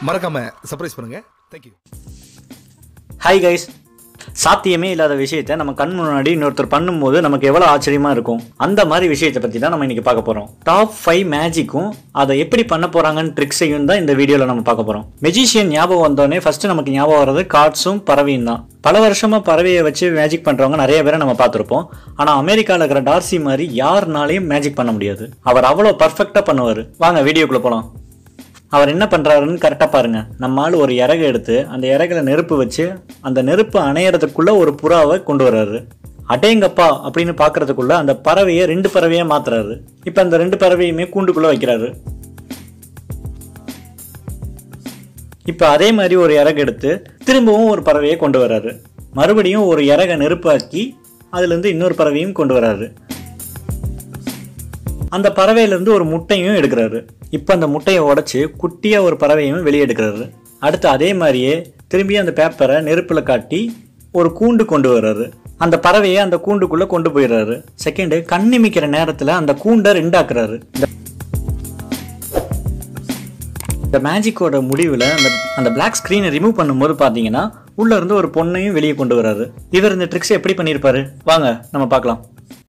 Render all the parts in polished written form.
மறக்காம சர்ப்ரைஸ் பண்ணுங்க. Thank you. Hi guys, சாத்தியமே இல்லாத விஷயத்தை நம்ம கண் முன்னாடி இன்னொருத்தர் பண்ணும்போது நமக்கு எவ்வளோ ஆச்சரியமா இருக்கும். அந்த மாதிரி விஷயத்தை பற்றி தான் நம்ம இன்னைக்கு பார்க்க போகிறோம். டாப் 5 மேஜிக்கும் அதை எப்படி பண்ண போகிறாங்கன்னு ட்ரிக்ஸையும் தான் இந்த வீடியோவில் நம்ம பார்க்க போகிறோம். மெஜிஷியன் ஞாபகம் வந்தோடனே ஃபர்ஸ்ட் நமக்கு ஞாபகம் வர்றது கார்ட்ஸும் பறவையும் தான். பல வருஷமாக பறவையை வச்சு மேஜிக் பண்ணுறவங்க நிறைய பேரை நம்ம பார்த்துருப்போம். ஆனால் அமெரிக்காவில் இருக்கிற டார்சி மாதிரி யாருனாலையும் மேஜிக் பண்ண முடியாது. அவர் அவ்வளோ பர்ஃபெக்டாக பண்ணுவார். வாங்க வீடியோக்குள்ளே போகலாம். அவர் என்ன பண்ணுறாருன்னு கரெக்டாக பாருங்கள். நம்மால் ஒரு இறகு எடுத்து அந்த இறகுல நெருப்பு வச்சு அந்த நெருப்பு அணையறதுக்குள்ளே ஒரு புறாவை கொண்டு வர்றாரு. அடேங்கப்பா அப்படின்னு பார்க்கறதுக்குள்ள அந்த பறவையை 2 பறவையாக மாத்துறாரு. இப்போ அந்த 2 பறவையுமே கூண்டுக்குள்ளே வைக்கிறாரு. இப்போ அதே மாதிரி ஒரு இறகு எடுத்து திரும்பவும் ஒரு பறவையை கொண்டு வர்றாரு. மறுபடியும் ஒரு இறகை நெருப்பாக்கி அதுலேருந்து இன்னொரு பறவையும் கொண்டு வர்றாரு. அந்த பறவையிலேருந்து ஒரு முட்டையும் எடுக்கிறாரு. இப்போ அந்த முட்டையை உடைச்சு குட்டியாக ஒரு பறவையும் வெளியே எடுக்கிறாரு. அடுத்து அதே மாதிரியே திரும்பி அந்த பேப்பரை நெருப்பில் காட்டி ஒரு கூண்டு கொண்டு வர்றாரு. அந்த பறவையை அந்த கூண்டுக்குள்ளே கொண்டு போயிடுறாரு. செகண்டு கண்ணிமிக்கிற நேரத்தில் அந்த கூண்டை 2 ஆக்குறாரு. இந்த மேஜிக்கோட முடிவில் அந்த பிளாக் ஸ்க்ரீனை ரிமூவ் பண்ணும்போது பார்த்தீங்கன்னா உள்ளே இருந்து ஒரு பொண்ணையும் வெளியே கொண்டு வர்றாரு. இவர் இந்த ட்ரிக்ஸை எப்படி பண்ணியிருப்பாரு வாங்க நம்ம பார்க்கலாம்.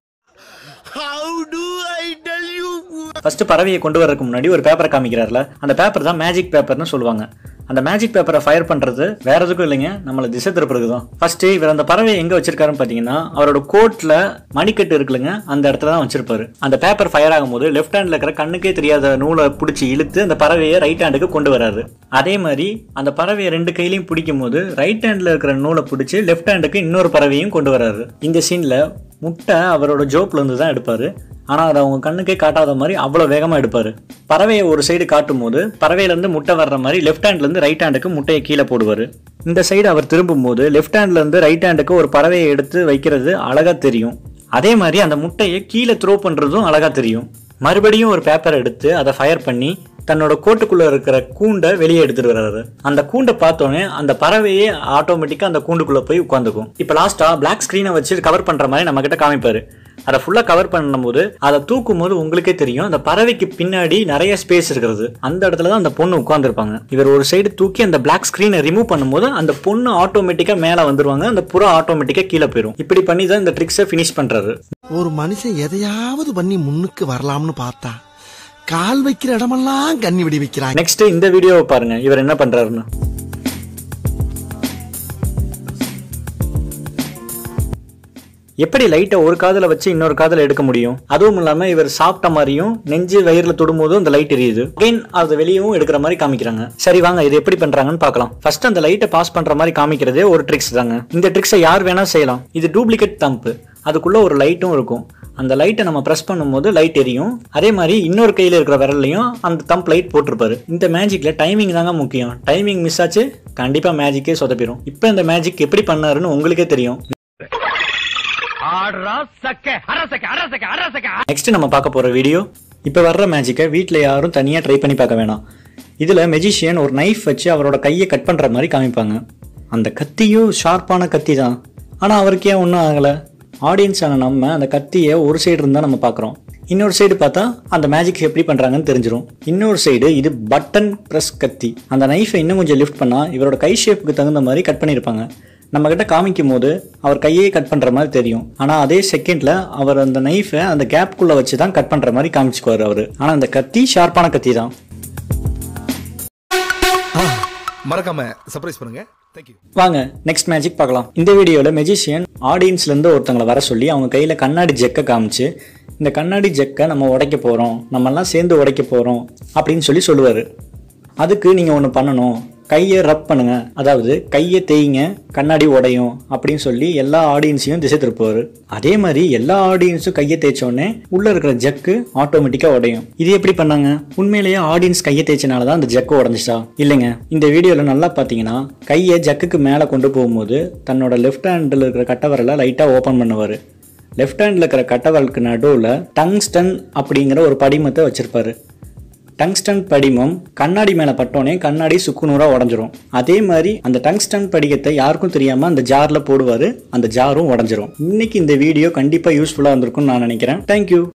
ஃபர்ஸ்ட் பறவையை கொண்டு வரதுக்கு முன்னாடி ஒரு பேப்பரை காமிக்கிறார்ல, அந்த பேப்பர் தான் மேஜிக் பேப்பர்னு சொல்லுவாங்க. அந்த மேஜிக் பேப்பரை ஃபயர் பண்ணுறது வேற எதுக்கும் இல்லைங்க, நம்மளை திசை திருப்புறதுக்கு தான். ஃபர்ஸ்ட் இவர் அந்த பறவையை எங்கே வச்சிருக்காருன்னு பார்த்தீங்கன்னா அவரோட கோட்டில் மணிக்கட்டு இருக்குல்லைங்க, அந்த இடத்துல தான் வச்சிருப்பாரு. அந்த பேப்பர் ஃபயர் ஆகும்போது லெஃப்ட் ஹேண்டில் இருக்கிற கண்ணுக்கே தெரியாத நூலை பிடிச்சி இழுத்து அந்த பறவையை ரைட் ஹேண்டுக்கு கொண்டு வராரு. அதே மாதிரி அந்த பறவையை 2 கையிலையும் பிடிக்கும் போது ரைட் ஹேண்டில் இருக்கிற நூலை பிடிச்சி லெஃப்ட் ஹேண்டுக்கு இன்னொரு பறவையும் கொண்டு வராரு. இந்த சீனில் முட்டை அவரோட ஜோப்லேருந்து தான் எடுப்பார். ஆனால் அதை அவங்க கண்ணுக்கே காட்டாத மாதிரி அவ்வளோ வேகமாக எடுப்பார். பறவையை ஒரு சைடு காட்டும் போது பறவையிலேருந்து முட்டை வர்ற மாதிரி லெஃப்ட் ஹேண்ட்லேருந்து ரைட் ஹேண்டுக்கு முட்டையை கீழே போடுவார். இந்த சைடு அவர் திரும்பும் போது லெஃப்ட் ஹேண்ட்லேருந்து ரைட் ஹேண்டுக்கு ஒரு பறவையை எடுத்து வைக்கிறது அழகாக தெரியும். அதே மாதிரி அந்த முட்டையை கீழே த்ரோ பண்ணுறதும் அழகாக தெரியும். மறுபடியும் ஒரு பேப்பரை எடுத்து அதை ஃபயர் பண்ணி தன்னோட கோட்டுக்குள்ளே இருக்கிற கூண்டை வெளியே எடுத்துட்டு வர்றாரு. அந்த கூண்டை பார்த்தோன்னே அந்த பறவையே ஆட்டோமேட்டிக்காக அந்த கூண்டுக்குள்ளே போய் உட்காந்துக்கும். இப்போ லாஸ்ட்டாக பிளாக் ஸ்க்ரீனை வச்சு கவர் பண்ணுற மாதிரி நம்ம கிட்ட காமிப்பாரு. அதை ஃபுல்லாக கவர் பண்ணும்போது அதை தூக்கும் போது உங்களுக்கே தெரியும் அந்த பறவைக்கு பின்னாடி நிறைய ஸ்பேஸ் இருக்கிறது. அந்த இடத்துல தான் அந்த பொண்ணு உட்காந்துருப்பாங்க. இவர் ஒரு சைடு தூக்கி அந்த பிளாக் ஸ்க்ரீனை ரிமூவ் பண்ணும்போது அந்த பொண்ணு ஆட்டோமேட்டிக்காக மேலே வந்துருவாங்க, அந்த புறா ஆட்டோமேட்டிக்காக கீழே போயிடும். இப்படி பண்ணி தான் இந்த ட்ரிக்ஸை ஃபினிஷ் பண்ணுறாரு. ஒரு மனுஷன் எதையாவது பண்ணி முன்னுக்கு வரலாம்னு பார்த்தா கால் வைக்கிற இடமெல்லாம் கண்ணி விடி வைக்கிறாங்க. நெக்ஸ்ட் இந்த வீடியோவை பாருங்க, இவர் என்ன பண்றாருன்னு. எப்படி லைட்டை ஒரு காதுல வச்சு இன்னொரு காதுல எடுக்க முடியும்? அதுவும் இல்லாம இவர் சாப்பிட்ட மாதிரியும் நெஞ்சு வயிறுல தொடும்போதும் அந்த லைட் எரியுது. அகைன் அது வெளியவும் எடுக்கிற மாதிரி காமிக்கிறாங்க. சரி வாங்க இது எப்படி பண்றாங்கன்னு பார்க்கலாம். ஃபர்ஸ்ட் அந்த லைட்டை பாஸ் பண்ற மாதிரி காமிக்கிறதே ஒரு ட்ரிக்ஸ் தாங்க. இந்த ட்ரிக்ஸை யார் வேணா செய்யலாம். இது டூப்ளிகேட் தம்ப். அதுக்குள்ள ஒரு லைட்டும் இருக்கும். அந்த லைட்டை நம்ம ப்ரெஸ் பண்ணும்போது லைட் எரியும். அதே மாதிரி இன்னொரு கையில் இருக்கிற விரல்லையும் அந்த தம்ப் லைட் போட்டிருப்பாரு. இந்த மேஜிக்ல டைமிங் தாங்க முக்கியம். டைமிங் மிஸ் ஆச்சு கண்டிப்பா மேஜிக்கே சொதப்பிடும். இப்போ இந்த மேஜிக் எப்படி பண்ணாருன்னு உங்களுக்கே தெரியும். நெக்ஸ்ட் நம்ம பார்க்க போற வீடியோ. இப்போ வர்ற மேஜிக்கை வீட்டில் யாரும் தனியாக ட்ரை பண்ணி பார்க்க வேணாம். இதில் மெஜிஷியன் ஒரு நைஃப் வச்சு அவரோட கையை கட் பண்ணுற மாதிரி காமிப்பாங்க. அந்த கத்தியும் ஷார்ப்பான கத்தி தான், ஆனால் அவருக்கே ஒன்றும் ஆகலை. ஆடியன்ஸான நம்ம அந்த கத்தியை ஒரு சைடு இருந்தால் நம்ம பார்க்குறோம், இன்னொரு சைடு பார்த்தா அந்த மேஜிக் எப்படி பண்ணுறாங்கன்னு தெரிஞ்சிடும். இன்னொரு சைடு இது பட்டன் ப்ரெஸ் கத்தி. அந்த நைஃபை இன்னும் கொஞ்சம் லிஃப்ட் பண்ணால் இவரோட கை ஷேப்புக்கு தகுந்த மாதிரி கட் பண்ணியிருப்பாங்க. நம்ம கிட்ட காமிக்கும் போது அவர் கையே கட் பண்ணுற மாதிரி தெரியும். ஆனால் அதே செகண்டில் அவர் அந்த நைஃபை அந்த கேப்புக்குள்ளே வச்சு தான் கட் பண்ணுற மாதிரி காமிச்சுக்குவார் அவர். ஆனால் அந்த கத்தி ஷார்ப்பான கத்தி தான். மறக்காம சர்ப்ரைஸ் பண்ணுங்க. தேங்க்யூ. வாங்க நெக்ஸ்ட் மேஜிக் பார்க்கலாம். இந்த வீடியோவில் மெஜிஷியன் ஆடியன்ஸ்லேருந்து ஒருத்தங்களை வர சொல்லி அவங்க கையில் கண்ணாடி ஜெக்கை காமிச்சு இந்த கண்ணாடி ஜெக்கை நம்ம உடைக்க போகிறோம், நம்மெல்லாம் சேர்ந்து உடைக்க போகிறோம் அப்படின்னு சொல்லுவார். அதுக்கு நீங்கள் ஒன்று பண்ணணும், கையை ரப் பண்ணுங்க, அதாவது கையை தேய்ங்க, கண்ணாடி உடையும் அப்படின்னு சொல்லி எல்லா ஆடியன்ஸையும் திசை திருப்புவார். அதே மாதிரி எல்லா ஆடியன்ஸும் கையை தேய்ச்சோடனே உள்ள இருக்கிற ஜக்கு ஆட்டோமேட்டிக்காக உடையும். இது எப்படி பண்ணாங்க? உண்மையிலேயே ஆடியன்ஸ் கையை தேய்ச்சனால தான் அந்த ஜக்கு உடஞ்சிச்சா? இல்லைங்க. இந்த வீடியோவில் நல்லா பார்த்தீங்கன்னா கையை ஜக்குக்கு மேலே கொண்டு போகும்போது தன்னோட லெஃப்ட் ஹேண்டில் இருக்கிற கட்டவரலை லைட்டாக ஓப்பன் பண்ணுவார். லெஃப்ட் ஹேண்டில் இருக்கிற கட்டவரலுக்கு நடுவில் டங்ஸ்டன் அப்படிங்கிற ஒரு படிமத்தை வச்சிருப்பாரு. டங்ஸ்டன் படிமம் கண்ணாடி மேலே பட்டோன்னே கண்ணாடி சுக்குநூறாக உடஞ்சிரும். அதே மாதிரி அந்த டங்ஸ்டன் படிகத்தை யாருக்கும் தெரியாமல் அந்த ஜாரில் போடுவார், அந்த ஜாரும் உடஞ்சிரும். இன்னைக்கு இந்த வீடியோ கண்டிப்பாக யூஸ்ஃபுல்லாக இருந்திருக்கும்னு நான் நினைக்கிறேன். தேங்க்யூ.